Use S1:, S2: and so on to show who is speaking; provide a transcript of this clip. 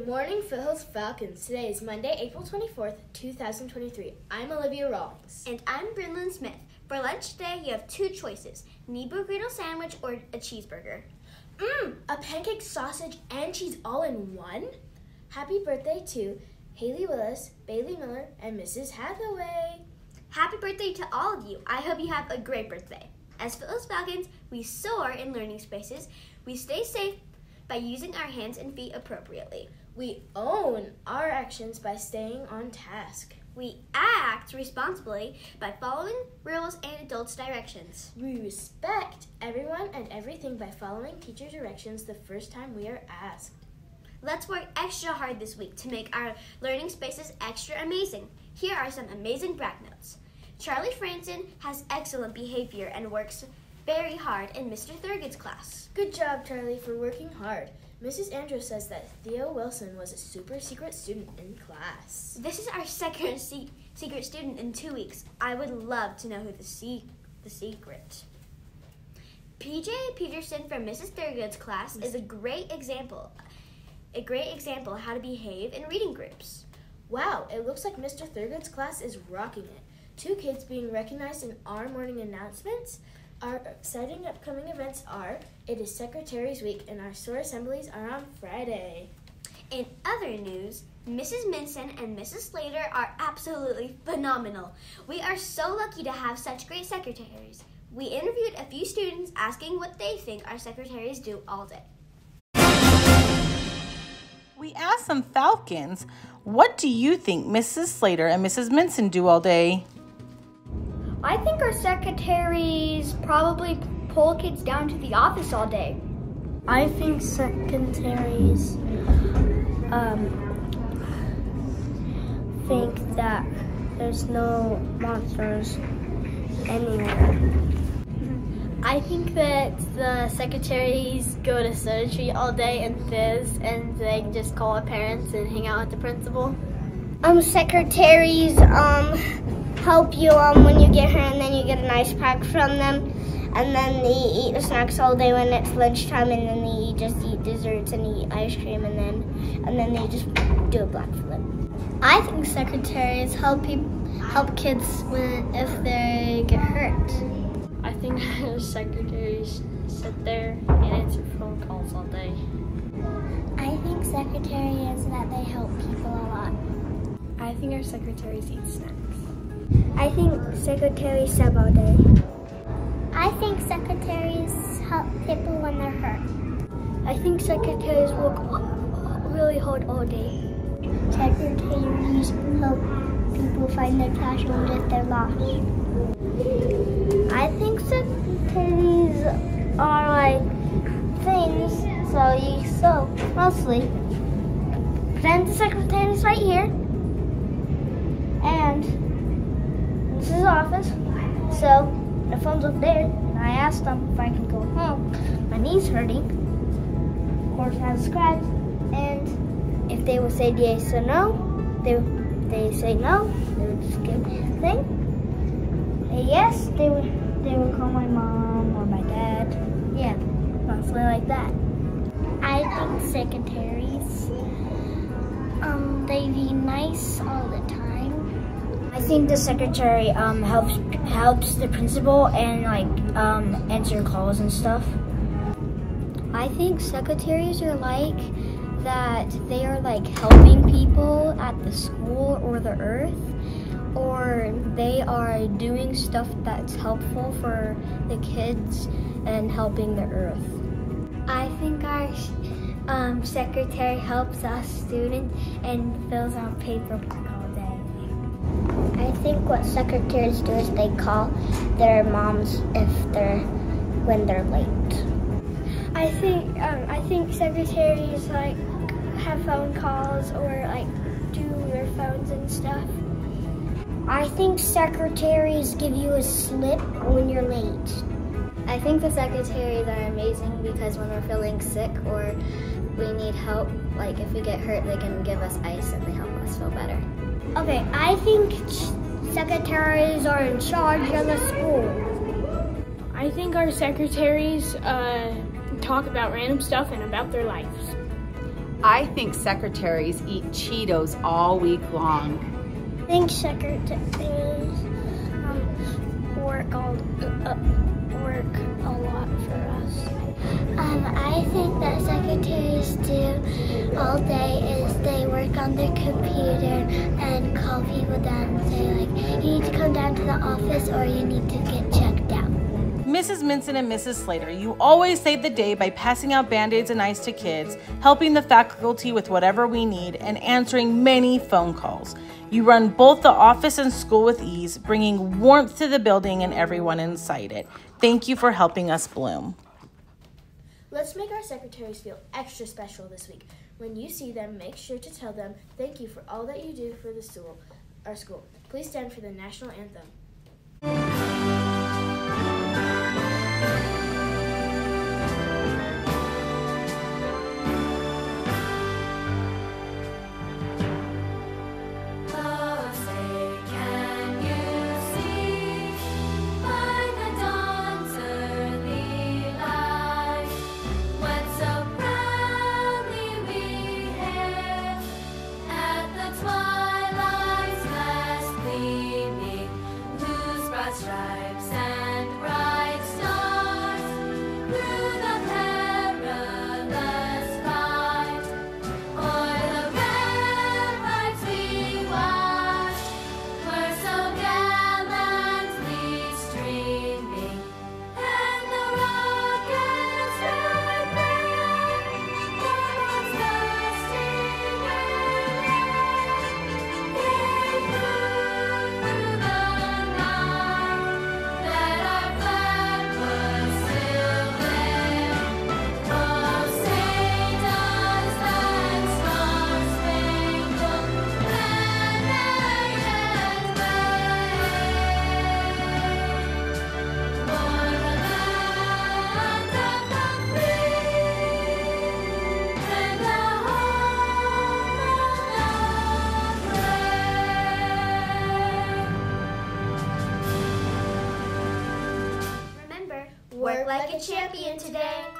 S1: Good morning, Foothills Falcons. Today is Monday, April 24th, 2023. I'm Olivia Rawlings.
S2: And I'm Brynlyn Smith. For lunch today, you have two choices, an Nebo griddle sandwich or a cheeseburger.
S1: A pancake, sausage, and cheese all in one? Happy birthday to Haley Willis, Bailey Miller, and Mrs. Hathaway.
S2: Happy birthday to all of you. I hope you have a great birthday. As Foothills Falcons, we soar in learning spaces. We stay safe by using our hands and feet appropriately.
S1: We own our actions by staying on task.
S2: We act responsibly by following rules and adults' directions.
S1: We respect everyone and everything by following teacher directions the first time we are asked.
S2: Let's work extra hard this week to make our learning spaces extra amazing. Here are some amazing brag notes. Charlie Franson has excellent behavior and works very hard in Mr. Thurgood's class.
S1: Good job, Charlie, for working hard. Mrs. Andrews says that Theo Wilson was a super secret student in class.
S2: This is our second secret student in 2 weeks. I would love to know who the secret. PJ Peterson from Mrs. Thurgood's class is a great example how to behave in reading groups.
S1: Wow, it looks like Mr. Thurgood's class is rocking it. 2 kids being recognized in our morning announcements. Our exciting upcoming events are, it is Secretary's Week and our SOAR assemblies are on Friday.
S2: In other news, Mrs. Minson and Mrs. Slater are absolutely phenomenal. We are so lucky to have such great secretaries. We interviewed a few students asking what they think our secretaries do all day.
S3: We asked some Falcons, what do you think Mrs. Slater and Mrs. Minson do all day?
S4: I think our secretaries probably pull kids down to the office all day.
S5: I think secretaries think that there's no monsters anywhere.
S4: I think that the secretaries go to Soda Tree all day and fizz, and they just call our parents and hang out with the principal.
S5: Secretaries help you when you get hurt, and then you get a nice pack from them, and then they eat the snacks all day when it's lunchtime, and then they just eat desserts and eat ice cream, and then they just do a black flip.
S4: I think secretaries help kids if they get hurt.
S6: I think secretaries sit there and answer phone calls all day.
S5: I think secretaries that they help people a lot.
S4: I think our secretaries eat snacks.
S5: I think secretaries sub all day. I think secretaries help people when they're hurt.
S4: I think secretaries work really hard all day.
S5: Secretaries help people find their classrooms if they're lost. I think secretaries are like things, so mostly. Then the secretary's right here. And this is the office, so the phone's up there, and I asked them if I could go home. My knee's hurting, of course it has a scratch, and if they would say yes or no, they say no, they would just give me a thing. Say yes, they would call my mom or my dad, yeah, roughly like that. I think secretaries, they be nice all the time. I think the secretary helps the principal and answer calls and stuff.
S4: I think secretaries are like that. They are like helping people at the school or the earth, or they are doing stuff that's helpful for the kids and helping the earth.
S5: I think our secretary helps us students and fills out paperwork all day. I think what secretaries do is they call their moms when they're late. I think secretaries have phone calls or do your phones and stuff. I think secretaries give you a slip when you're late.
S4: I think the secretaries are amazing because when we're feeling sick or we need help, if we get hurt, they can give us ice and they help us feel better.
S5: Okay, I think secretaries are in charge of the school.
S6: I think our secretaries talk about random stuff and about their lives.
S7: I think secretaries eat Cheetos all week long.
S5: I think secretaries work a lot for us.
S8: I think that secretaries do all day is they work on their computer and call people down and say like, you need to come down to the office or you need to get checked out.
S3: Mrs. Minson and Mrs. Slater, you always save the day by passing out Band-Aids and ice to kids, helping the faculty with whatever we need, and answering many phone calls. You run both the office and school with ease, bringing warmth to the building and everyone inside it. Thank you for helping us bloom.
S1: Let's make our secretaries feel extra special this week. When you see them, make sure to tell them thank you for all that you do for our school. Please stand for the national anthem.
S2: Work like a champion today.